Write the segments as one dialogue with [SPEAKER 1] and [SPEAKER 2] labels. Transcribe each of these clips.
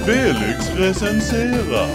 [SPEAKER 1] Felix recenserar.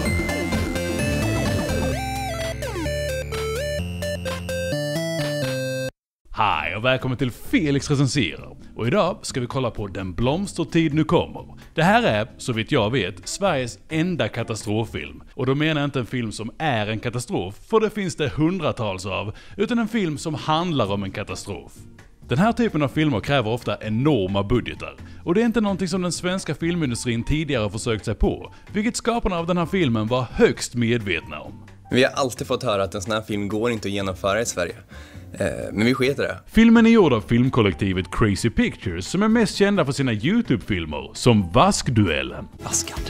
[SPEAKER 1] Hej och välkommen till Felix recenserar. Och idag ska vi kolla på Den blomstertid nu kommer. Det här är, så vitt jag vet, Sveriges enda katastroffilm. Och då menar jag inte en film som är en katastrof, för det finns det hundratals av, utan en film som handlar om en katastrof. Den här typen av filmer kräver ofta enorma budgetar. Och det är inte någonting som den svenska filmindustrin tidigare har försökt sig på, vilket skaparna av den här filmen var högst medvetna om.
[SPEAKER 2] Vi har alltid fått höra att en sån här film går inte att genomföra i Sverige. Men vi sket i det.
[SPEAKER 1] Filmen är gjord av filmkollektivet Crazy Pictures som är mest kända för sina YouTube-filmer, som Vaskduellen.
[SPEAKER 2] Vaskad.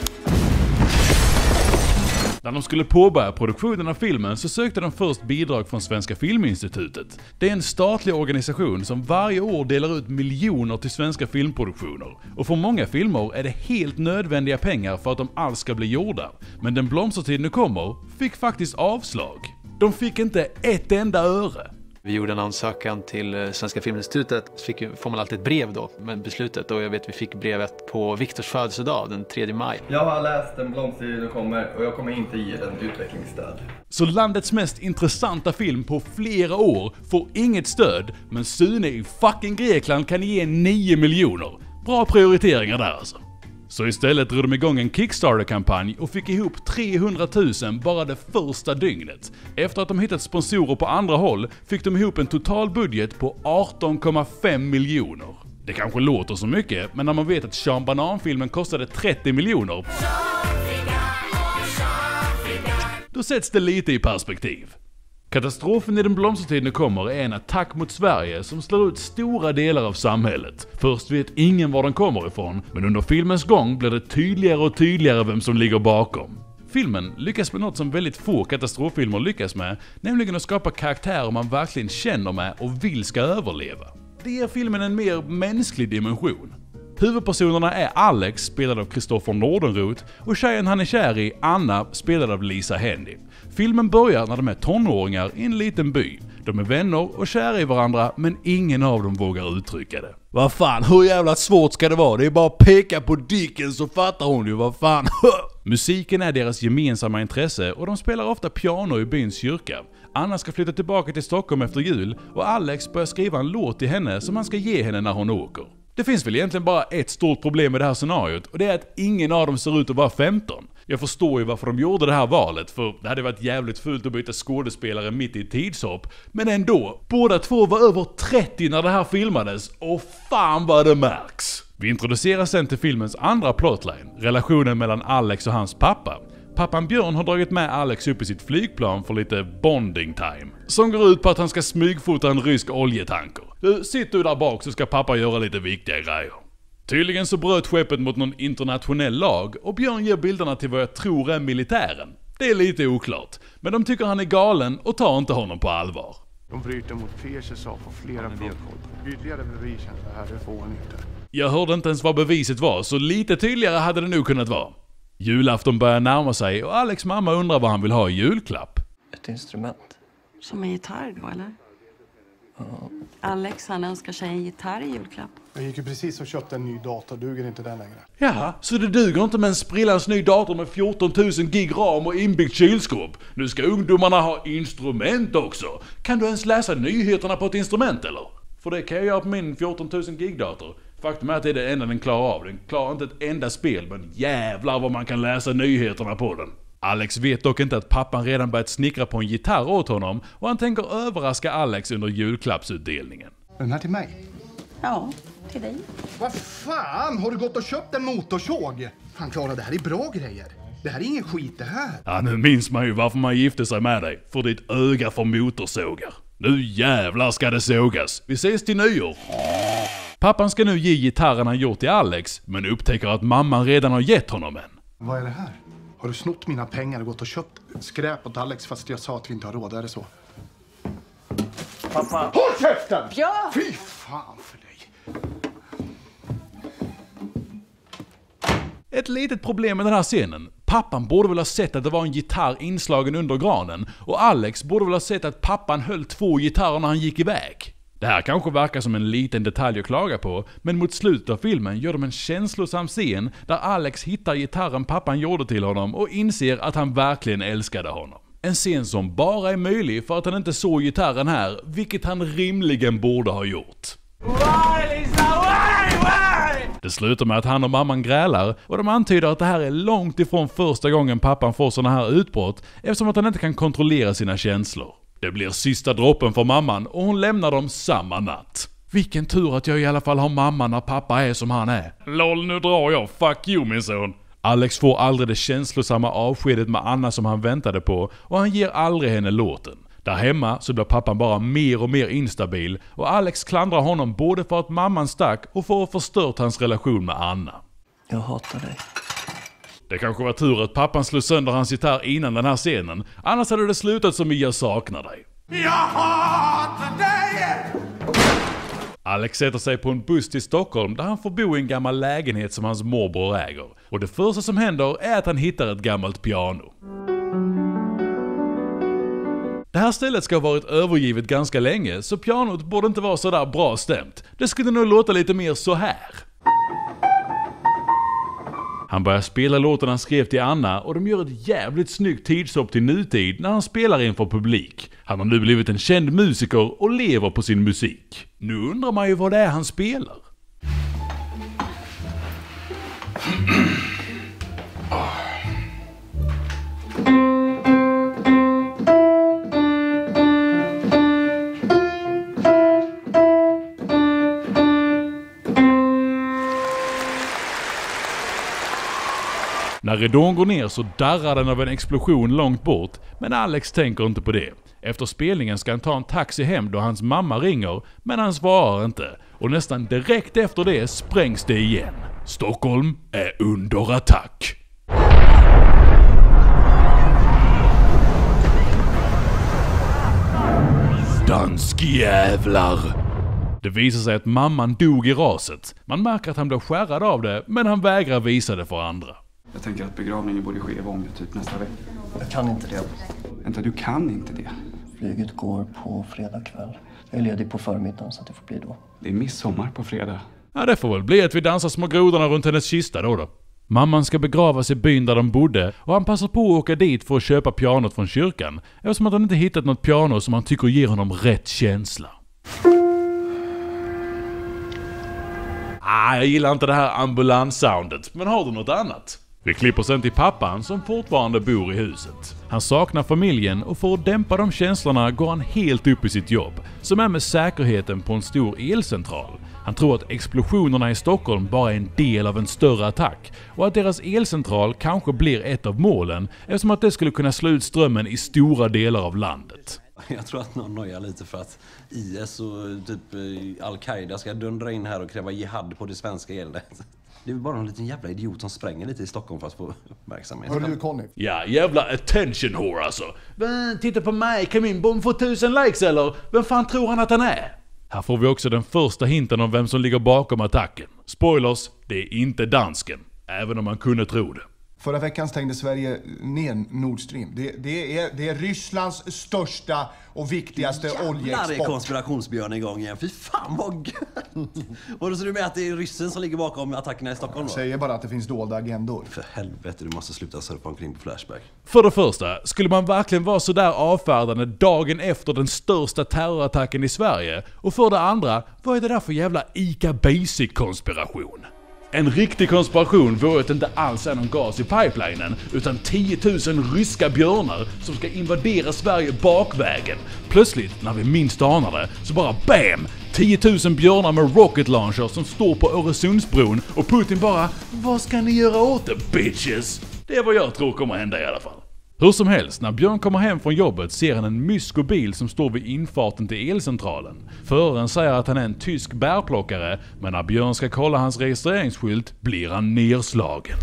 [SPEAKER 1] När de skulle påbörja produktionen av filmen så sökte de först bidrag från Svenska Filminstitutet. Det är en statlig organisation som varje år delar ut miljoner till svenska filmproduktioner. Och för många filmer är det helt nödvändiga pengar för att de alls ska bli gjorda. Men Den blomstertid nu kommer fick faktiskt avslag. De fick inte ett enda öre.
[SPEAKER 3] Vi gjorde en ansökan till Svenska Filminstitutet, så får man alltid ett brev då med beslutet, och jag vet vi fick brevet på Viktors födelsedag den 3 maj.
[SPEAKER 2] Jag har läst Den blomstertid nu kommer och jag kommer inte ge den utvecklingsstöd.
[SPEAKER 1] Så landets mest intressanta film på flera år får inget stöd, men Sune i fucking Grekland kan ge 9 miljoner. Bra prioriteringar där alltså. Så istället drog de igång en Kickstarter-kampanj och fick ihop 300 000 bara det första dygnet. Efter att de hittat sponsorer på andra håll fick de ihop en total budget på 18,5 miljoner. Det kanske låter så mycket, men när man vet att Sean Banan-filmen kostade 30 miljoner, då sätts det lite i perspektiv. Katastrofen i Den blomstertid nu kommer är en attack mot Sverige som slår ut stora delar av samhället. Först vet ingen var den kommer ifrån, men under filmens gång blir det tydligare och tydligare vem som ligger bakom. Filmen lyckas med något som väldigt få katastroffilmer lyckas med, nämligen att skapa karaktärer man verkligen känner med och vill ska överleva. Det ger filmen en mer mänsklig dimension. Huvudpersonerna är Alex, spelad av Kristoffer Nordenroth, och tjejen han är kär i, Anna, spelad av Lisa Hendy. Filmen börjar när de är tonåringar i en liten by. De är vänner och kära i varandra, men ingen av dem vågar uttrycka det. Vad fan, hur jävla svårt ska det vara? Det är bara att peka på dicken så fattar hon ju, vad fan. Musiken är deras gemensamma intresse och de spelar ofta piano i byns kyrka. Anna ska flytta tillbaka till Stockholm efter jul och Alex börjar skriva en låt till henne som han ska ge henne när hon åker. Det finns väl egentligen bara ett stort problem med det här scenariot, och det är att ingen av dem ser ut att vara 15. Jag förstår ju varför de gjorde det här valet, för det hade varit jävligt fult att byta skådespelare mitt i ett tidshopp. Men ändå, båda två var över 30 när det här filmades, och fan vad det märks! Vi introducerar sen till filmens andra plotline, relationen mellan Alex och hans pappa. Pappan Björn har dragit med Alex upp i sitt flygplan för lite bonding time, som går ut på att han ska smygfota en rysk oljetanker. Sitt du där bak så ska pappa göra lite viktiga grejer. Tydligen så bröt skeppet mot någon internationell lag och Björn ger bilderna till vad jag tror är militären. Det är lite oklart, men de tycker han är galen och tar inte honom på allvar.
[SPEAKER 4] De bryter mot PSSA på flera punkter. Tydligare bevis än det här, det får han inte.
[SPEAKER 1] Jag hörde inte ens vad beviset var, så lite tydligare hade det nog kunnat vara. Julafton börjar närma sig och Alex mamma undrar vad han vill ha i julklapp.
[SPEAKER 2] Ett instrument.
[SPEAKER 5] Som en gitarr då, eller? Alex, han önskar sig en gitarr i julklapp.
[SPEAKER 4] Jag gick ju precis och köpte en ny dator, duger inte den längre.
[SPEAKER 1] Ja, så det duger inte med en sprillans ny dator med 14 000 gig ram och inbyggt kylskåp. Nu ska ungdomarna ha instrument också. Kan du ens läsa nyheterna på ett instrument eller? För det kan jag göra på min 14 000 gig dator. Faktum är att det är det enda den klarar av. Den klarar inte ett enda spel, men jävlar vad man kan läsa nyheterna på den. Alex vet dock inte att pappan redan börjat snickra på en gitarr åt honom och han tänker överraska Alex under julklappsutdelningen.
[SPEAKER 4] Den här till mig?
[SPEAKER 5] Ja, till dig.
[SPEAKER 4] Vad fan, har du gått och köpt en motorsåg? Han klarar, det här är bra grejer. Det här är ingen skit det här.
[SPEAKER 1] Ja, nu minns man ju varför man gifte sig med dig. För ditt öga för motorsågar. Nu jävlar ska det sågas. Vi ses till nyår. Pappan ska nu ge gitarren han gjort till Alex, men upptäcker att mamman redan har gett honom en.
[SPEAKER 4] Vad är det här? Har du snott mina pengar och gått och köpt skräp åt Alex fast jag sa att vi inte har råd, är det så? Pappa! Håll käften!
[SPEAKER 5] Ja!
[SPEAKER 4] Fy fan för dig!
[SPEAKER 1] Ett litet problem med den här scenen. Pappan borde väl ha sett att det var en gitarr inslagen under granen, och Alex borde väl ha sett att pappan höll 2 gitarrer när han gick iväg. Det Det här kanske verkar som en liten detalj att klaga på, men mot slutet av filmen gör de en känslosam scen där Alex hittar gitarren pappan gjorde till honom och inser att han verkligen älskade honom. En scen som bara är möjlig för att han inte såg gitarren här, vilket han rimligen borde ha gjort. Det slutar med att han och mamman grälar och de antyder att det här är långt ifrån första gången pappan får såna här utbrott eftersom att han inte kan kontrollera sina känslor. Det blir sista droppen för mamman och hon lämnar dem samma natt. Vilken tur att jag i alla fall har mamma när pappa är som han är. Lol, nu drar jag. Fuck you min son. Alex får aldrig det känslosamma avskedet med Anna som han väntade på och han ger aldrig henne låten. Där hemma så blir pappan bara mer och mer instabil och Alex klandrar honom både för att mamman stack och för att ha förstört hans relation med Anna.
[SPEAKER 6] Jag hatar dig.
[SPEAKER 1] Det kanske var tur att pappan slog sönder hans gitarr innan den här scenen, annars hade det slutat som jag saknar dig. Jag hatar dig! Alex sätter sig på en buss till Stockholm där han får bo i en gammal lägenhet som hans morbror äger. Och det första som händer är att han hittar ett gammalt piano. Det här stället ska ha varit övergivet ganska länge, så pianot borde inte vara så där bra stämt. Det skulle nog låta lite mer så här. Han börjar spela låten han skrev till Anna och de gör ett jävligt snyggt tidshopp till nutid när han spelar inför publik. Han har nu blivit en känd musiker och lever på sin musik. Nu undrar man ju vad det är han spelar. När ridån går ner så darrar den av en explosion långt bort, men Alex tänker inte på det. Efter spelningen ska han ta en taxi hem då hans mamma ringer, men han svarar inte. Och nästan direkt efter det sprängs det igen. Stockholm är under attack. Danskjävlar! Det visar sig att mamman dog i raset. Man märker att han blir skärrad av det, men han vägrar visa det för andra.
[SPEAKER 7] Jag tänker att begravningen borde ske i Vånge typ nästa vecka.
[SPEAKER 6] Jag kan inte det.
[SPEAKER 7] Vänta, du kan inte det?
[SPEAKER 6] Flyget går på fredag kväll. Jag är ledig på förmiddagen så att det får bli då.
[SPEAKER 7] Det är midsommar på fredag.
[SPEAKER 1] Ja, det får väl bli att vi dansar små grodorna runt hennes kista då. Mamman ska begravas i byn där de bodde och han passar på att åka dit för att köpa pianot från kyrkan eftersom att han inte hittat något piano som han tycker ger honom rätt känsla. Jag gillar inte det här ambulanssoundet, men har du något annat? Vi klipper sen till pappan som fortfarande bor i huset. Han saknar familjen och för att dämpa de känslorna går han helt upp i sitt jobb, som är med säkerheten på en stor elcentral. Han tror att explosionerna i Stockholm bara är en del av en större attack och att deras elcentral kanske blir ett av målen eftersom att det skulle kunna slå ut strömmen i stora delar av landet.
[SPEAKER 8] Jag tror att någon nojar lite för att IS och typ Al-Qaida ska dundra in här och kräva jihad på det svenska elnätet. Det är bara en liten jävla idiot som spränger lite i Stockholm för att få uppmärksamhet.
[SPEAKER 4] Hör du, Conny?
[SPEAKER 1] Ja, jävla attention whore alltså. Titta på mig, kan min bomb få 1000 likes eller? Vem fan tror han att han är? Här får vi också den första hinten om vem som ligger bakom attacken. Spoilers, det är inte dansken. Även om man kunde tro det.
[SPEAKER 4] Förra veckan stängde Sverige ner Nord Stream. Det är Rysslands största och viktigaste oljeexport.
[SPEAKER 8] Jävlar är konspirationsbjörn igång igen. Fy fan vad gött. Och då så du med att det är ryssen som ligger bakom attackerna i Stockholm då?
[SPEAKER 4] Jag säger bara att det finns dolda agendor.
[SPEAKER 8] För helvete, du måste sluta surfa omkring på Flashback.
[SPEAKER 1] För det första, skulle man verkligen vara så där avfärdande dagen efter den största terrorattacken i Sverige? Och för det andra, vad är det där för jävla Ica Basic-konspiration? En riktig konspiration vore att det inte alls är någon gas i pipelinen, utan 10 000 ryska björnar som ska invadera Sverige bakvägen. Plötsligt, när vi minst anar det, så bara BAM! 10 000 björnar med rocket launcher som står på Öresundsbron och Putin bara "Vad ska ni göra åt det, bitches?" Det är vad jag tror kommer hända i alla fall. Hur som helst, när Björn kommer hem från jobbet ser han en myskobil som står vid infarten till elcentralen. Föraren säger att han är en tysk bärplockare, men när Björn ska kolla hans registreringsskylt blir han nerslagen.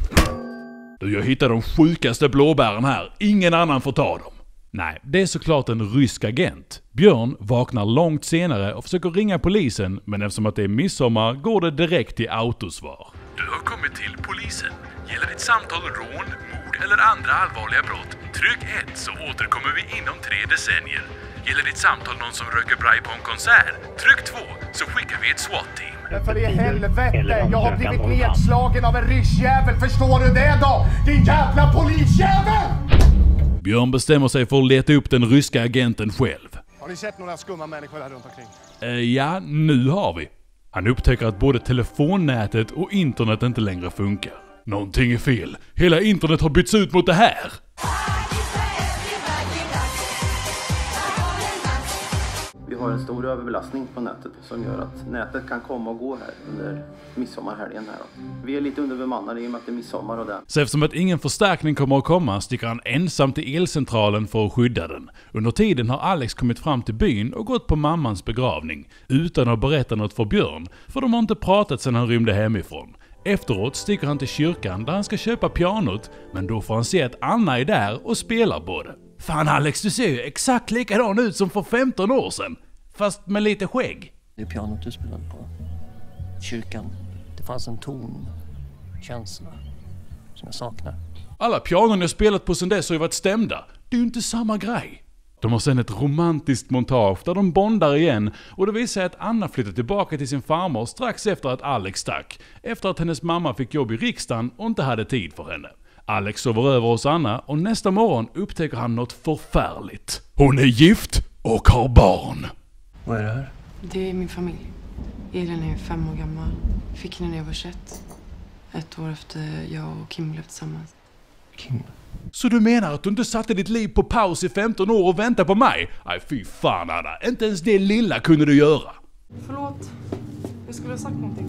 [SPEAKER 1] Du, jag hittar de sjukaste blåbären här, ingen annan får ta dem. Nej, det är såklart en rysk agent. Björn vaknar långt senare och försöker ringa polisen, men eftersom att det är midsommar går det direkt till autosvar. Du har kommit till polisen. Gäller ditt samtal rån, mord eller andra allvarliga brott? Tryck 1 så återkommer vi inom 3 decennier. Gäller ditt samtal någon som röker braj på en konsert? Tryck 2 så skickar vi ett SWAT-team.
[SPEAKER 4] Men för i helvete, jag har blivit nedslagen av en ryssjävel, förstår du det då? Din jävla polisjävel!
[SPEAKER 1] Björn bestämmer sig för att leta upp den ryska agenten själv.
[SPEAKER 4] Har ni sett några skumma människor här runt omkring?
[SPEAKER 1] Ja, nu har vi. Han upptäcker att både telefonnätet och internet inte längre funkar. Någonting är fel. Hela internet har bytts ut mot det här.
[SPEAKER 9] Vi har en stor överbelastning på nätet som gör att nätet kan komma och gå här under midsommarhelgen här då. Vi är lite underbemannade i och med att det är midsommar och det.
[SPEAKER 1] Så eftersom att ingen förstärkning kommer att komma sticker han ensam till elcentralen för att skydda den. Under tiden har Alex kommit fram till byn och gått på mammans begravning utan att berätta något för Björn, för de har inte pratat sedan han rymde hemifrån. Efteråt sticker han till kyrkan där han ska köpa pianot, men då får han se att Anna är där och spelar på det. Fan Alex, du ser ju exakt likadan ut som för 15 år sedan. Fast med lite skägg.
[SPEAKER 6] Det är pianot du spelade på. Kyrkan. Det fanns en ton, känsla, som jag saknar.
[SPEAKER 1] Alla pianon jag spelat på sedan dess har ju varit stämda. Det är ju inte samma grej. De har sen ett romantiskt montage där de bondar igen och det visar sig att Anna flyttar tillbaka till sin farmor strax efter att Alex stack. Efter att hennes mamma fick jobb i riksdagen och inte hade tid för henne. Alex sover över hos Anna och nästa morgon upptäcker han något förfärligt. Hon är gift och har barn.
[SPEAKER 6] Vad är det här?
[SPEAKER 10] Det är min familj. Elin är 5 år gammal. Fick henne när jag var 21. 1 år efter jag och Kim blev tillsammans.
[SPEAKER 6] Kim?
[SPEAKER 1] Så du menar att du inte satte ditt liv på paus i 15 år och väntade på mig? Nej fy fan Anna, inte ens det lilla kunde du göra.
[SPEAKER 10] Förlåt, jag skulle ha sagt någonting.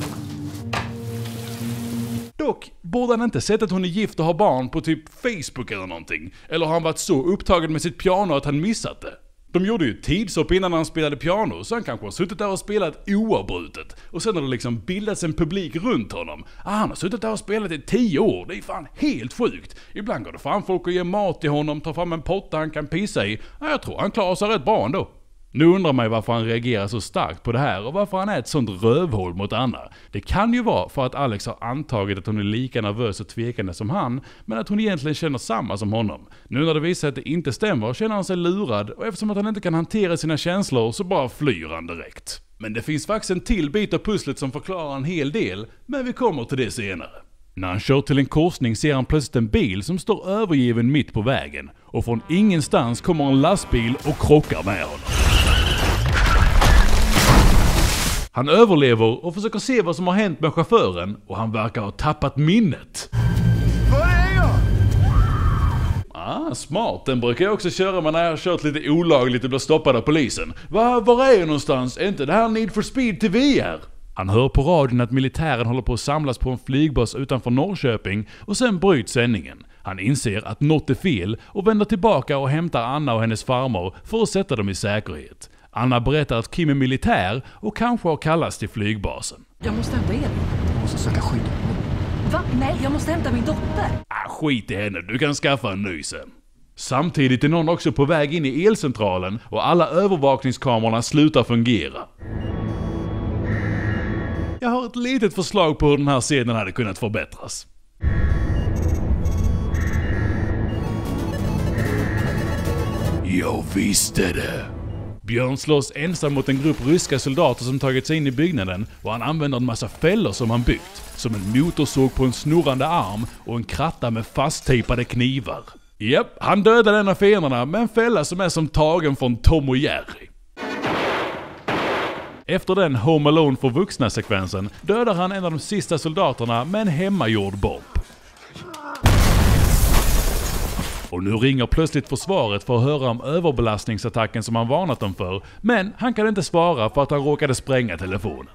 [SPEAKER 1] Dock borde han inte sett att hon är gift och har barn på typ Facebook eller någonting. Eller har han varit så upptagen med sitt piano att han missat det? De gjorde ju tidshopp innan han spelade piano, så han kanske har suttit där och spelat oavbrutet. Och sen har det liksom bildats en publik runt honom. Han har suttit där och spelat i 10 år, det är fan helt sjukt. Ibland går det fram folk och ger mat till honom, tar fram en potta han kan pissa i. Jag tror han klarar sig rätt bra ändå. Nu undrar man varför han reagerar så starkt på det här och varför han är ett sånt rövhål mot Anna. Det kan ju vara för att Alex har antagit att hon är lika nervös och tvekande som han, men att hon egentligen känner samma som honom. Nu när det visar att det inte stämmer känner han sig lurad och eftersom att han inte kan hantera sina känslor så bara flyr han direkt. Men det finns faktiskt en till bit av pusslet som förklarar en hel del, men vi kommer till det senare. När han kör till en korsning ser han plötsligt en bil som står övergiven mitt på vägen och från ingenstans kommer en lastbil och krockar med honom. Han överlever och försöker se vad som har hänt med chauffören och han verkar ha tappat minnet.
[SPEAKER 4] Vad är jag?
[SPEAKER 1] Smart. Den brukar jag också köra med när jag har kört lite olagligt och blir stoppad av polisen. Var är jag någonstans? Är inte det här Need for Speed till VR? Han hör på radion att militären håller på att samlas på en flygbas utanför Norrköping och sen bryts sändningen. Han inser att något är fel och vänder tillbaka och hämtar Anna och hennes farmor för att sätta dem i säkerhet. Anna berättar att Kim är militär och kanske har kallats till flygbasen.
[SPEAKER 5] Jag måste hämta Elin.
[SPEAKER 6] Jag måste söka skydd.
[SPEAKER 5] Va? Nej, jag måste hämta min dotter.
[SPEAKER 1] Skit i henne, du kan skaffa en ny sen. Samtidigt är någon också på väg in i elcentralen och alla övervakningskamerorna slutar fungera. Jag har ett litet förslag på hur den här scenen hade kunnat förbättras. Jag visste det. Björn slåss ensam mot en grupp ryska soldater som tagit sig in i byggnaden och han använder en massa fällor som han byggt. Som en motorsåg på en snurrande arm och en kratta med fasttejpade knivar. Japp, han dödar en av fienderna med en fälla som är som tagen från Tom och Jerry. Efter den Home Alone för vuxna-sekvensen dödar han en av de sista soldaterna med en hemmagjord bomb. Och nu ringer plötsligt försvaret för att höra om överbelastningsattacken som han varnat dem för. Men han kan inte svara för att han råkade spränga telefonen.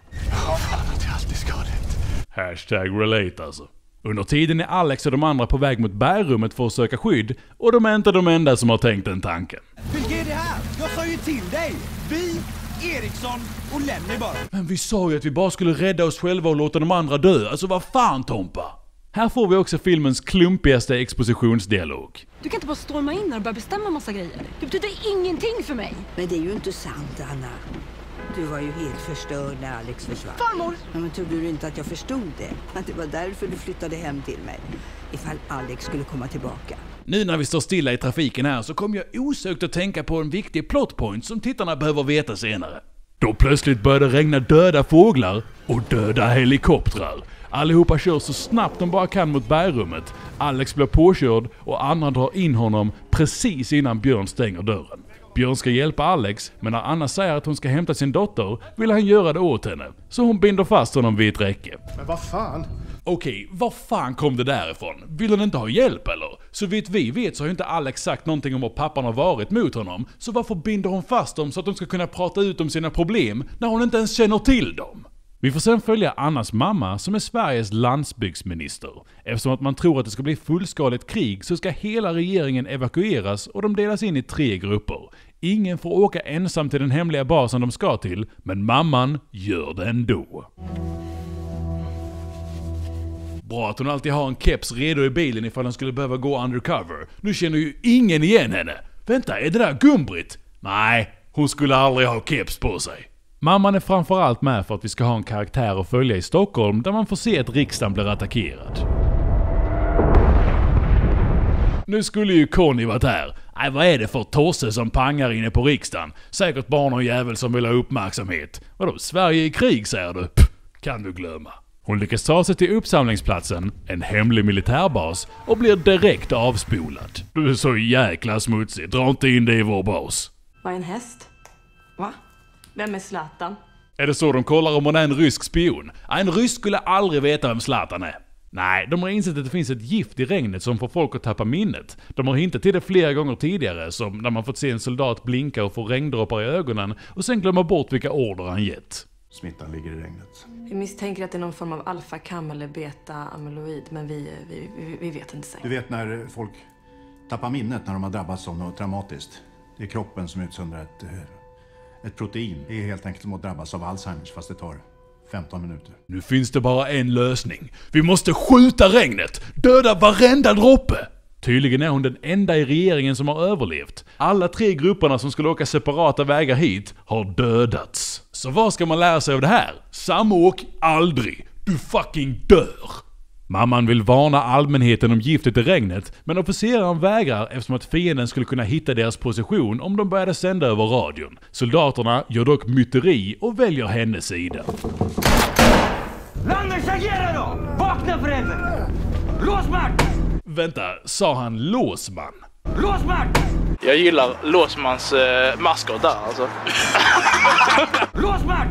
[SPEAKER 1] #relate alltså. Under tiden är Alex och de andra på väg mot bergrummet för att söka skydd. Och de är inte de enda som har tänkt den tanken.
[SPEAKER 11] Vilka är det här? Jag sa ju till dig! Vi, Eriksson och Lenny bara.
[SPEAKER 1] Men vi sa ju att vi bara skulle rädda oss själva och låta de andra dö. Alltså vad fan Tompa? Här får vi också filmens klumpigaste expositionsdialog.
[SPEAKER 5] Du kan inte bara storma in och börja bestämma massa grejer. Det betyder ingenting för mig.
[SPEAKER 12] Men det är ju inte sant, Anna. Du var ju helt förstörd när Alex försvann.
[SPEAKER 5] Farmor!
[SPEAKER 12] Ja, men trodde du inte att jag förstod det? Att det var därför du flyttade hem till mig? Ifall Alex skulle komma tillbaka.
[SPEAKER 1] Nu när vi står stilla i trafiken här så kommer jag osökt att tänka på en viktig plotpoint som tittarna behöver veta senare. Då plötsligt började regna döda fåglar och döda helikoptrar. Allihopa kör så snabbt de bara kan mot bergrummet. Alex blir påkörd och Anna drar in honom precis innan Björn stänger dörren. Björn ska hjälpa Alex, men när Anna säger att hon ska hämta sin dotter vill han göra det åt henne. Så hon binder fast honom vid ett räcke.
[SPEAKER 4] Men vad fan?
[SPEAKER 1] Okej, var fan kom det därifrån? Vill hon inte ha hjälp eller? Så vitt vi vet så har ju inte Alex sagt någonting om vad pappan har varit mot honom. Så varför binder hon fast dem så att de ska kunna prata ut om sina problem när hon inte ens känner till dem? Vi får sen följa Annas mamma som är Sveriges landsbygdsminister. Eftersom att man tror att det ska bli fullskaligt krig så ska hela regeringen evakueras och de delas in i 3 grupper. Ingen får åka ensam till den hemliga basen de ska till, men mamman gör det ändå. Bra att hon alltid har en keps redo i bilen ifall hon skulle behöva gå undercover. Nu känner ju ingen igen henne. Vänta, är det där Gun-Britt? Nej, hon skulle aldrig ha keps på sig. Mamman är framförallt med för att vi ska ha en karaktär att följa i Stockholm där man får se att riksdagen blir attackerad. Nu skulle ju Conny varit här. Nej, vad är det för tosse som pangar inne på riksdagen? Säkert bara någon jävel som vill ha uppmärksamhet. Vadå, Sverige i krig säger du? Kan du glömma. Hon lyckas ta sig till uppsamlingsplatsen, en hemlig militärbas, och blir direkt avspolad. Du är så jäkla smutsig, dra inte in det i vår bas.
[SPEAKER 10] Vad är en häst? Va? Vem är Zlatan?
[SPEAKER 1] Är det så de kollar om hon är en rysk spion? En rysk skulle aldrig veta vem Zlatan är. Nej, de har insett att det finns ett gift i regnet som får folk att tappa minnet. De har hintat till det flera gånger tidigare, som när man fått se en soldat blinka och få regndroppar i ögonen och sen glömma bort vilka order han gett.
[SPEAKER 4] Smittan ligger i regnet.
[SPEAKER 10] Vi misstänker att det är någon form av alfa-kam eller beta-amyloid, men vi vet inte säkert.
[SPEAKER 4] Du vet när folk tappar minnet när de har drabbats av något traumatiskt. Det är kroppen som utsöndrar ett protein. Det är helt enkelt som att drabbas av Alzheimers, fast det tar 15 minuter.
[SPEAKER 1] Nu finns det bara en lösning. Vi måste skjuta regnet! Döda varenda droppe! Tydligen är hon den enda i regeringen som har överlevt. Alla 3 grupperna som skulle åka separata vägar hit har dödats. Så vad ska man lära sig av det här? Samåk aldrig! Du fucking dör! Mamman vill varna allmänheten om giftet i regnet, men officeraren vägrar eftersom att fienden skulle kunna hitta deras position om de började sända över radion. Soldaterna gör dock myteri och väljer hennes sida.
[SPEAKER 11] Landers, agera då! Vakna för helvete! Låsman!
[SPEAKER 1] Vänta, sa han Låsman?
[SPEAKER 11] Låsman!
[SPEAKER 13] Jag gillar Låsmans maskot där alltså.
[SPEAKER 11] Låsman!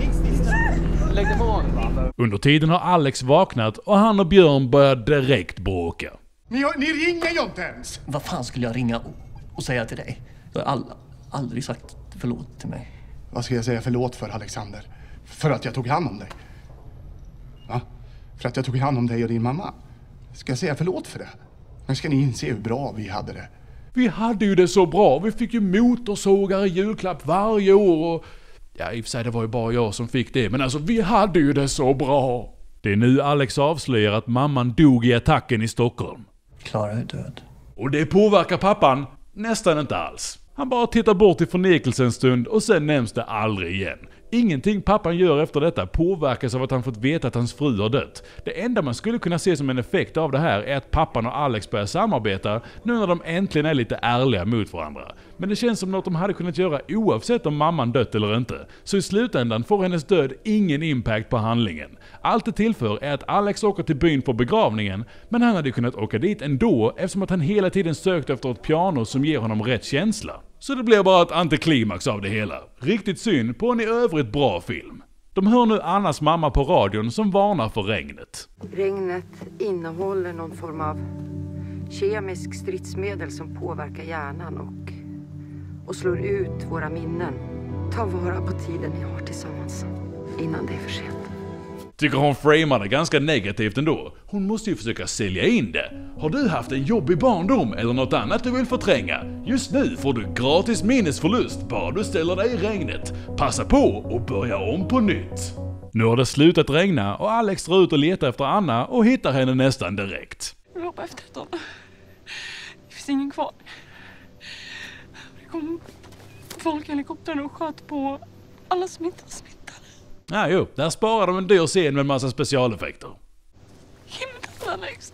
[SPEAKER 13] Lägg det på.
[SPEAKER 1] Under tiden har Alex vaknat och han och Björn börjar direkt bråka.
[SPEAKER 4] Ni ringer ju inte ens!
[SPEAKER 6] Vad fan skulle jag ringa och säga till dig? Jag har aldrig sagt förlåt till mig.
[SPEAKER 4] Vad ska jag säga förlåt för, Alexander? För att jag tog hand om dig? Va? För att jag tog hand om dig och din mamma? Ska jag säga förlåt för det? Men ska ni inse hur bra vi hade det?
[SPEAKER 1] Vi hade ju det så bra. Vi fick ju motorsågar i julklapp varje år och... Ja, i och för sig det var ju bara jag som fick det. Men alltså, vi hade ju det så bra. Det är nu Alex avslöjar att mamman dog i attacken i Stockholm.
[SPEAKER 6] Klara är död.
[SPEAKER 1] Och det påverkar pappan nästan inte alls. Han bara tittar bort i förnekelse en stund och sen nämns det aldrig igen. Ingenting pappan gör efter detta påverkas av att han fått veta att hans fru har dött. Det enda man skulle kunna se som en effekt av det här är att pappan och Alex börjar samarbeta nu när de äntligen är lite ärliga mot varandra. Men det känns som något de hade kunnat göra oavsett om mamman dött eller inte. Så i slutändan får hennes död ingen impact på handlingen. Allt det tillför är att Alex åker till byn för begravningen, men han hade kunnat åka dit ändå eftersom att han hela tiden sökt efter ett piano som ger honom rätt känsla. Så det blir bara ett antiklimax av det hela. Riktigt synd på en i övrigt bra film. De hör nu Annas mamma på radion som varnar för regnet.
[SPEAKER 12] Regnet innehåller någon form av kemisk stridsmedel som påverkar hjärnan och slår ut våra minnen. Ta vara på tiden ni har tillsammans innan det är för sent.
[SPEAKER 1] Tycker hon framar det ganska negativt ändå. Hon måste ju försöka sälja in det. Har du haft en jobbig barndom eller något annat du vill förtränga? Just nu får du gratis minnesförlust bara du ställer dig i regnet. Passa på och börja om på nytt. Nu har det slutat regna och Alex drar ut och letar efter Anna och hittar henne nästan direkt.
[SPEAKER 10] Jag hoppar efter dem. Det finns ingen kvar. Det kom folk i helikoptern och sköt på alla som inte har smittat.
[SPEAKER 1] Ja, jo, där sparar de en dyr scen med en massa specialeffekter.
[SPEAKER 10] Kim, Alex.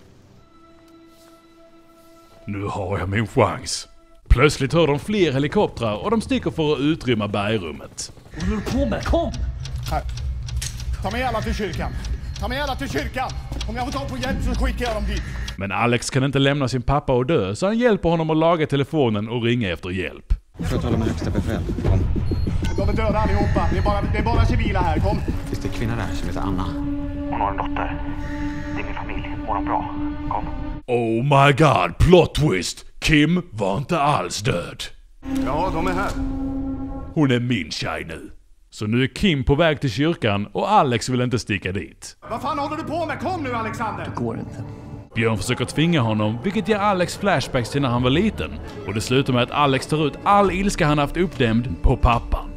[SPEAKER 1] Nu har jag min chans. Plötsligt hör de fler helikoptrar och de sticker för att utrymma bergrummet.
[SPEAKER 6] Vad håller du på med? Kom!
[SPEAKER 4] Här. Ta med alla till kyrkan. Ta med alla till kyrkan. Om jag får ta på hjälp så skickar jag dem dit.
[SPEAKER 1] Men Alex kan inte lämna sin pappa och dö, så han hjälper honom att laga telefonen och ringa efter hjälp.
[SPEAKER 7] Jag får tala med högsta befäl. Kom.
[SPEAKER 4] De är döda allihopa. Det är bara civila här. Kom.
[SPEAKER 7] Finns det en kvinna där som heter Anna?
[SPEAKER 14] Hon har en dotter. Det är min familj. Mår de bra? Kom.
[SPEAKER 1] Oh my god, plot twist! Kim var inte alls död.
[SPEAKER 4] Ja, de är här.
[SPEAKER 1] Hon är min tjej nu. Så nu är Kim på väg till kyrkan och Alex vill inte sticka dit.
[SPEAKER 4] Vad fan håller du på med? Kom nu, Alexander!
[SPEAKER 6] Det går inte.
[SPEAKER 1] Björn försöker tvinga honom, vilket ger Alex flashbacks till när han var liten. Och det slutar med att Alex tar ut all ilska han haft uppdämd på pappan.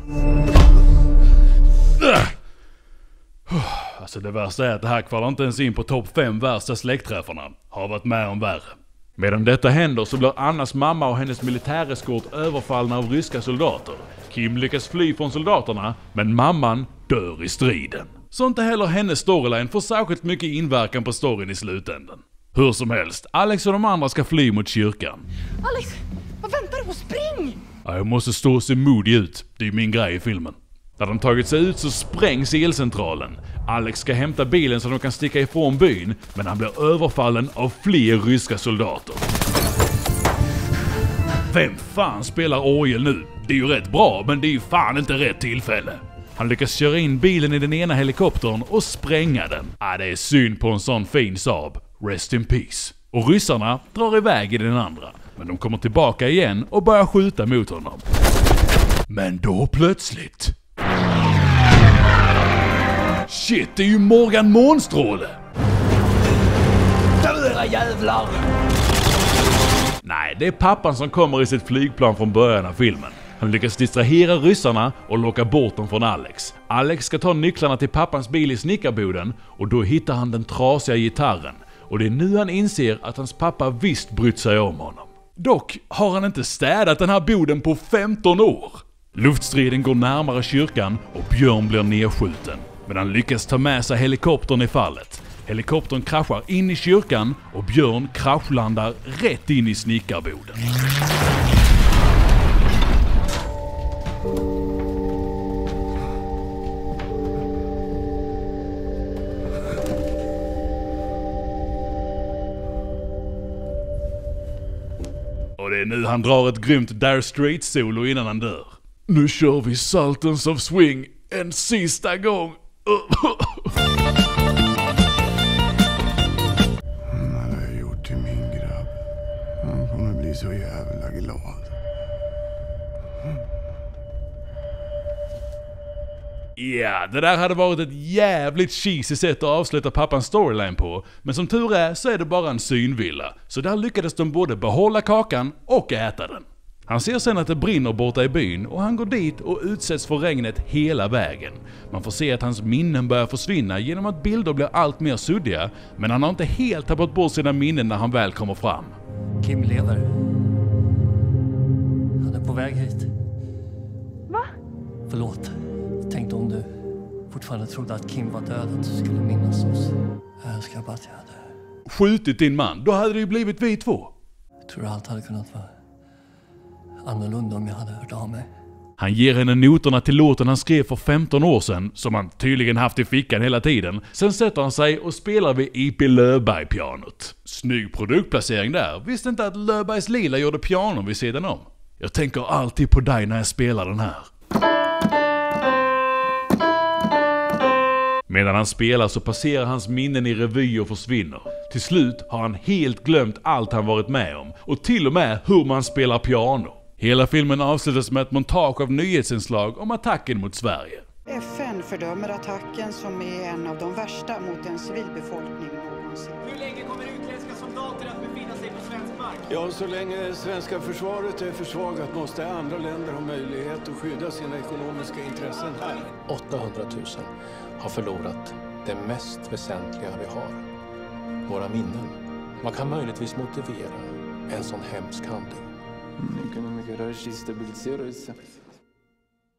[SPEAKER 1] Alltså det värsta är att det här kvalar inte ens in på topp 5 värsta släktträffarna. Har varit med om värre. Medan detta händer så blir Annas mamma och hennes militäreskort överfallna av ryska soldater. Kim lyckas fly från soldaterna, men mamman dör i striden. Så inte heller hennes storyline får särskilt mycket inverkan på storyn i slutändan. Hur som helst, Alex och de andra ska fly mot kyrkan.
[SPEAKER 10] Alex, vad väntar du på? Spring!
[SPEAKER 1] Ja, jag måste stå och se modig ut. Det är min grej i filmen. När de tagit sig ut så sprängs elcentralen. Alex ska hämta bilen så de kan sticka ifrån byn, men han blir överfallen av fler ryska soldater. Vem fan spelar orgel nu? Det är ju rätt bra, men det är ju fan inte rätt tillfälle. Han lyckas köra in bilen i den ena helikoptern och spränga den. Det är synd på en sån fin Saab. Rest in peace. Och ryssarna drar iväg i den andra. Men de kommer tillbaka igen och börjar skjuta mot honom. Men då plötsligt... Shit, det är ju Morgan Månstråle!
[SPEAKER 6] Dö era jävlar!
[SPEAKER 1] Nej, det är pappan som kommer i sitt flygplan från början av filmen. Han lyckas distrahera ryssarna och locka bort dem från Alex. Alex ska ta nycklarna till pappans bil i snickarboden och då hittar han den trasiga gitarren. Och det är nu han inser att hans pappa visst brytt sig om honom. Dock har han inte städat den här boden på 15 år. Luftstriden går närmare kyrkan och Björn blir nedskjuten. Men han lyckas ta med sig helikoptern i fallet. Helikoptern kraschar in i kyrkan och Björn kraschlandar rätt in i snickarboden. Och det är nu han drar ett grymt Dire Straits-solo innan han dör. Nu kör vi Sultans of Swing en sista gång.
[SPEAKER 4] Han har jag gjort till min grabb. Han kommer bli så jävla glad.
[SPEAKER 1] Ja, det där hade varit ett jävligt cheesy sätt att avsluta pappans storyline på. Men som tur är så är det bara en synvilla. Så där lyckades de både behålla kakan och äta den. Han ser sen att det brinner borta i byn och han går dit och utsätts för regnet hela vägen. Man får se att hans minnen börjar försvinna genom att bilder blir allt mer suddiga, men han har inte helt tappat bort sina minnen när han väl kommer fram.
[SPEAKER 6] Kim lever. Han är på väg hit.
[SPEAKER 10] Va?
[SPEAKER 6] Förlåt. Jag tänkte om du fortfarande trodde att Kim var död att du skulle minnas oss. Jag önskar bara att jag hade...
[SPEAKER 1] Skjutit din man, då hade det ju blivit vi två.
[SPEAKER 6] Jag tror allt hade kunnat vara annorlunda om jag hade hört av mig.
[SPEAKER 1] Han ger henne noterna till låten han skrev för 15 år sedan, som han tydligen haft i fickan hela tiden. Sen sätter han sig och spelar vid IP Löfberg-pianot. Snygg produktplacering där. Visste inte att Löfbergs Lila gjorde pianon vid sidan om. Jag tänker alltid på dig när jag spelar den här. Medan han spelar så passerar hans minnen i revy och försvinner. Till slut har han helt glömt allt han varit med om. Och till och med hur man spelar piano. Hela filmen avslutas med ett montage av nyhetsinslag om attacken mot Sverige.
[SPEAKER 15] FN fördömer attacken som är en av de värsta mot en civilbefolkning någonsin.
[SPEAKER 11] Hur länge kommer utländska soldater att befinna sig på svensk mark?
[SPEAKER 16] Ja, så länge svenska försvaret är försvagat måste andra länder ha möjlighet att skydda sina ekonomiska intressen här.
[SPEAKER 17] 800 000 har förlorat det mest väsentliga vi har. Våra minnen. Man kan möjligtvis motivera en sån hemsk handling.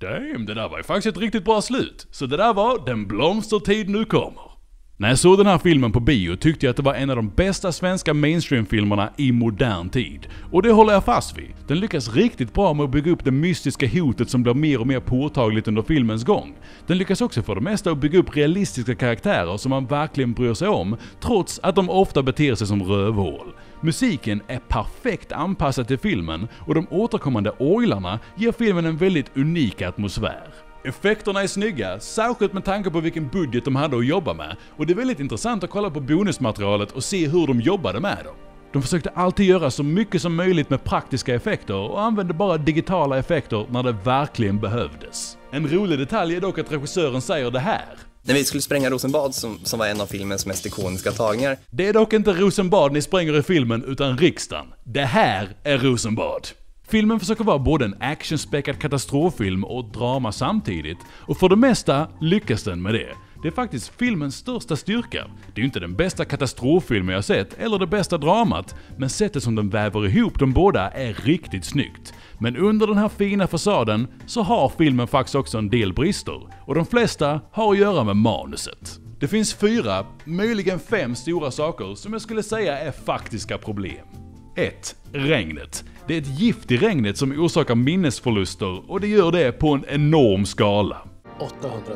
[SPEAKER 1] Damn, det där var ju faktiskt ett riktigt bra slut. Så det där var Den blomstertid nu kommer. När jag såg den här filmen på bio tyckte jag att det var en av de bästa svenska mainstream-filmerna i modern tid. Och det håller jag fast vid. Den lyckas riktigt bra med att bygga upp det mystiska hotet som blir mer och mer påtagligt under filmens gång. Den lyckas också för det mesta att bygga upp realistiska karaktärer som man verkligen bryr sig om, trots att de ofta beter sig som rövhål. Musiken är perfekt anpassad till filmen och de återkommande orglarna ger filmen en väldigt unik atmosfär. Effekterna är snygga, särskilt med tanke på vilken budget de hade att jobba med, och det är väldigt intressant att kolla på bonusmaterialet och se hur de jobbade med dem. De försökte alltid göra så mycket som möjligt med praktiska effekter och använde bara digitala effekter när det verkligen behövdes. En rolig detalj är dock att regissören säger det här.
[SPEAKER 2] När vi skulle spränga Rosenbad, som var en av filmens mest ikoniska tagningar.
[SPEAKER 1] Det är dock inte Rosenbad ni spränger i filmen utan riksdagen. Det här är Rosenbad. Filmen försöker vara både en actionspäckad katastroffilm och drama samtidigt, och för det mesta lyckas den med det. Det är faktiskt filmens största styrka. Det är ju inte den bästa katastroffilmen jag sett, eller det bästa dramat, men sättet som den väver ihop de båda är riktigt snyggt. Men under den här fina fasaden så har filmen faktiskt också en del brister, och de flesta har att göra med manuset. Det finns 4, möjligen 5 stora saker som jag skulle säga är faktiska problem. 1. Regnet. Det är ett gift i regnet som orsakar minnesförluster, och det gör det på en enorm skala.
[SPEAKER 17] 800 000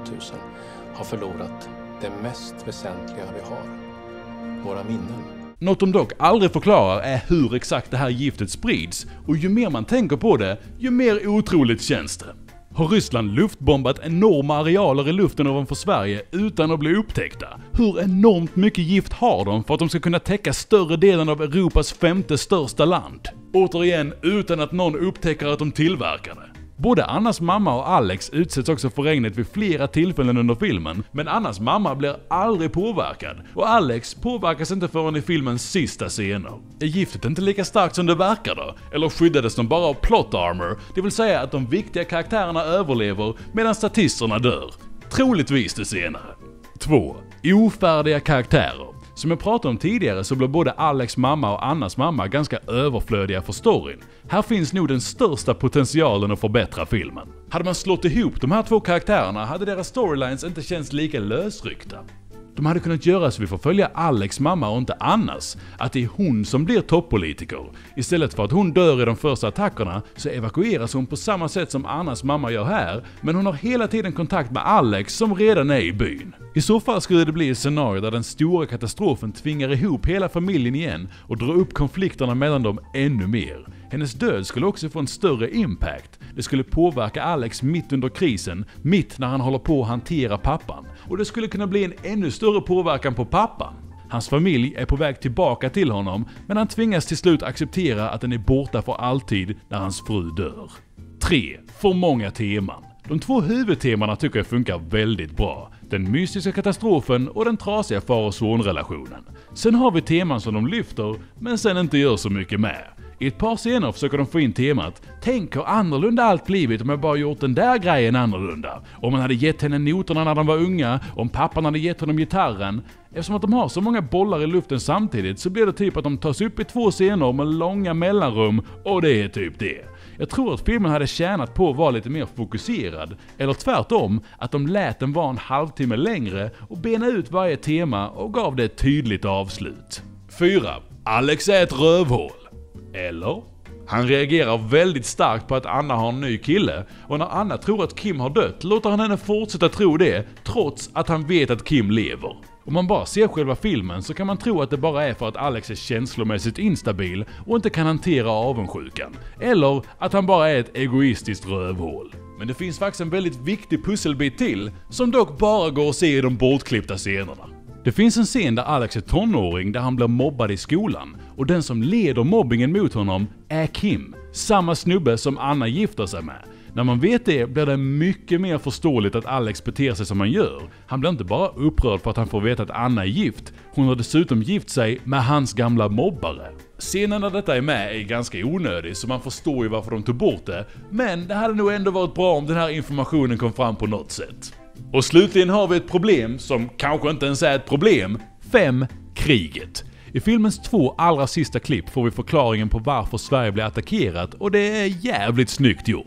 [SPEAKER 17] har förlorat det mest väsentliga vi har. Våra minnen.
[SPEAKER 1] Något de dock aldrig förklarar är hur exakt det här giftet sprids, och ju mer man tänker på det, ju mer otroligt känns det. Har Ryssland luftbombat enorma arealer i luften ovanför Sverige utan att bli upptäckta? Hur enormt mycket gift har de för att de ska kunna täcka större delen av Europas 5:e största land? Återigen utan att någon upptäcker att de tillverkar det. Både Annas mamma och Alex utsätts också för regnet vid flera tillfällen under filmen, men Annas mamma blir aldrig påverkad, och Alex påverkas inte förrän i filmens sista scener. Är giftet inte lika starkt som det verkar då? Eller skyddades de bara av plot armor, det vill säga att de viktiga karaktärerna överlever medan statisterna dör? Troligtvis det senare. 2. Ofärdiga karaktärer. Som jag pratade om tidigare så blir både Alex mamma och Annas mamma ganska överflödiga för storyn. Här finns nog den största potentialen att förbättra filmen. Hade man slått ihop de här 2 karaktärerna hade deras storylines inte känts lika lösryckta. De hade kunnat göra så vi får följa Alex mamma och inte Annas, att det är hon som blir toppolitiker. Istället för att hon dör i de första attackerna så evakueras hon på samma sätt som Annas mamma gör här, men hon har hela tiden kontakt med Alex som redan är i byn. I så fall skulle det bli ett scenario där den stora katastrofen tvingar ihop hela familjen igen och drar upp konflikterna mellan dem ännu mer. Hennes död skulle också få en större impact. Det skulle påverka Alex mitt under krisen, mitt när han håller på att hantera pappan. Och det skulle kunna bli en ännu större påverkan på pappan. Hans familj är på väg tillbaka till honom, men han tvingas till slut acceptera att den är borta för alltid när hans fru dör. 3. För många teman. De 2 huvudtemana tycker jag funkar väldigt bra. Den mystiska katastrofen och den trasiga far- och sonrelationen. Sen har vi teman som de lyfter, men sen inte gör så mycket med. I ett par scener försöker de få in temat "Tänk hur annorlunda allt blivit om jag bara gjort den där grejen annorlunda. Om man hade gett henne noterna när de var unga, om pappan hade gett honom gitarren." Eftersom att de har så många bollar i luften samtidigt så blir det typ att de tas upp i 2 scener med långa mellanrum, och det är typ det. Jag tror att filmen hade tjänat på att vara lite mer fokuserad, eller tvärtom, att de lät den vara en halvtimme längre och bena ut varje tema och gav det ett tydligt avslut. 4. Alex är ett rövhål. Eller? Han reagerar väldigt starkt på att Anna har en ny kille, och när Anna tror att Kim har dött låter han henne fortsätta tro det, trots att han vet att Kim lever. Om man bara ser själva filmen så kan man tro att det bara är för att Alex är känslomässigt instabil och inte kan hantera avundsjukan. Eller att han bara är ett egoistiskt rövhål. Men det finns faktiskt en väldigt viktig pusselbit till, som dock bara går att se i de bortklippta scenerna. Det finns en scen där Alex är tonåring där han blir mobbad i skolan, och den som leder mobbingen mot honom är Kim, samma snubbe som Anna gifter sig med. När man vet det blir det mycket mer förståeligt att Alex beter sig som han gör. Han blir inte bara upprörd för att han får veta att Anna är gift, hon har dessutom gift sig med hans gamla mobbare. Scenen när detta är med är ganska onödig, så man förstår ju varför de tog bort det, men det hade nog ändå varit bra om den här informationen kom fram på något sätt. Och slutligen har vi ett problem som kanske inte ens är ett problem. 5. Kriget. I filmens 2 allra sista klipp får vi förklaringen på varför Sverige blir attackerat, och det är jävligt snyggt gjort.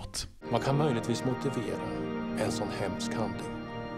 [SPEAKER 17] Man kan möjligtvis motivera en sån hemsk handling.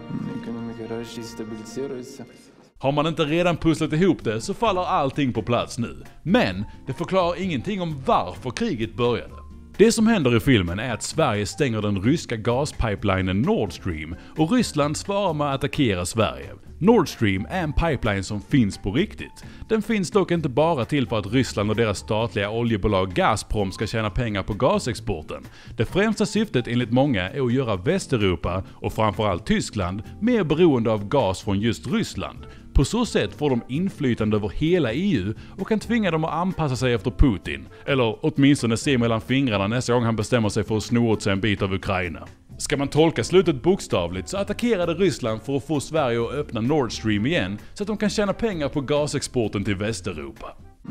[SPEAKER 1] Har man inte redan pusslat ihop det så faller allting på plats nu. Men det förklarar ingenting om varför kriget började. Det som händer i filmen är att Sverige stänger den ryska gaspipelinen Nord Stream och Ryssland svarar med att attackera Sverige. Nord Stream är en pipeline som finns på riktigt. Den finns dock inte bara till för att Ryssland och deras statliga oljebolag Gazprom ska tjäna pengar på gasexporten. Det främsta syftet enligt många är att göra Västeuropa och framförallt Tyskland mer beroende av gas från just Ryssland. På så sätt får de inflytande över hela EU och kan tvinga dem att anpassa sig efter Putin. Eller åtminstone se mellan fingrarna nästa gång han bestämmer sig för att sno åt sig en bit av Ukraina. Ska man tolka slutet bokstavligt så attackerade Ryssland för att få Sverige att öppna Nord Stream igen så att de kan tjäna pengar på gasexporten till Västeuropa.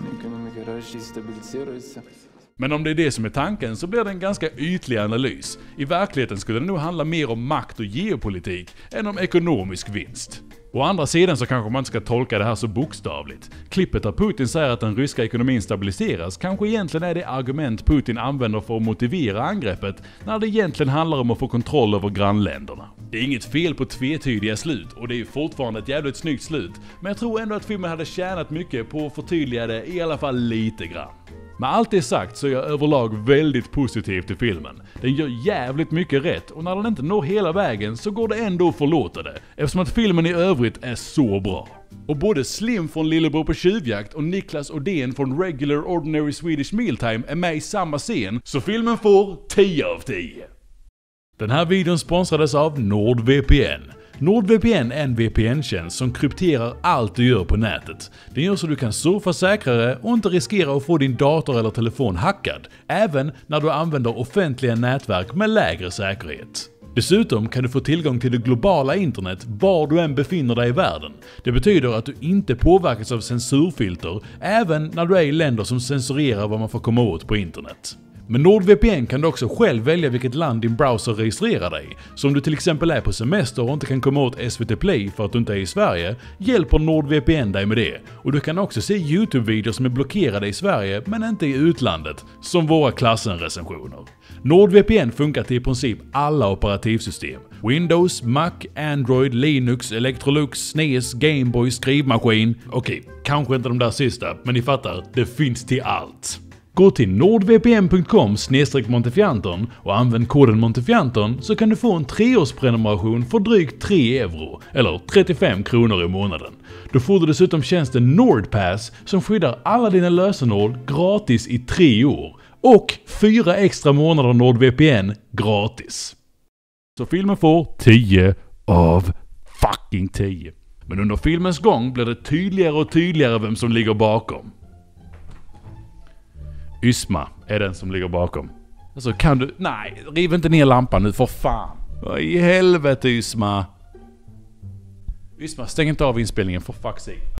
[SPEAKER 1] Men om det är det som är tanken så blir det en ganska ytlig analys. I verkligheten skulle det nog handla mer om makt och geopolitik än om ekonomisk vinst. Å andra sidan så kanske man inte ska tolka det här så bokstavligt. Klippet där Putin säger att den ryska ekonomin stabiliseras kanske egentligen är det argument Putin använder för att motivera angreppet när det egentligen handlar om att få kontroll över grannländerna. Det är inget fel på tvetydiga slut och det är ju fortfarande ett jävligt snyggt slut, men jag tror ändå att filmen hade tjänat mycket på att förtydliga det i alla fall lite grann. Med allt det sagt så är jag överlag väldigt positiv till filmen. Den gör jävligt mycket rätt och när den inte når hela vägen så går det ändå att förlåta det, eftersom att filmen i övrigt är så bra. Och både Slim från Lillebror på tjuvjakt och Niklas Odén från Regular Ordinary Swedish Mealtime är med i samma scen, så filmen får 10 av 10. Den här videon sponsrades av NordVPN. NordVPN är en VPN-tjänst som krypterar allt du gör på nätet. Den gör så du kan surfa säkrare och inte riskera att få din dator eller telefon hackad, även när du använder offentliga nätverk med lägre säkerhet. Dessutom kan du få tillgång till det globala internet var du än befinner dig i världen. Det betyder att du inte påverkas av censurfilter, även när du är i länder som censurerar vad man får komma åt på internet. Med NordVPN kan du också själv välja vilket land din browser registrerar dig. Så om du till exempel är på semester och inte kan komma åt SVT Play för att du inte är i Sverige, hjälper NordVPN dig med det. Och du kan också se YouTube-videor som är blockerade i Sverige men inte i utlandet, som våra Klassen-recensioner. NordVPN funkar till i princip alla operativsystem. Windows, Mac, Android, Linux, Electrolux, SNES, Gameboy, skrivmaskin. Okej, kanske inte de där sista, men ni fattar, det finns till allt. Gå till nordvpn.com/Montefianton och använd koden Montefianton så kan du få en 3-årsprenumeration för drygt 3 euro, eller 35 kronor i månaden. Då får du dessutom tjänsten NordPass som skyddar alla dina lösenord gratis i 3 år. Och 4 extra månader NordVPN gratis. Så filmen får 10 av fucking 10. Men under filmens gång blir det tydligare och tydligare vem som ligger bakom. Ysma är den som ligger bakom. Alltså kan du... Nej, riv inte ner lampan nu för fan. Vad i helvete Ysma? Ysma, stäng inte av inspelningen för fuck's sake.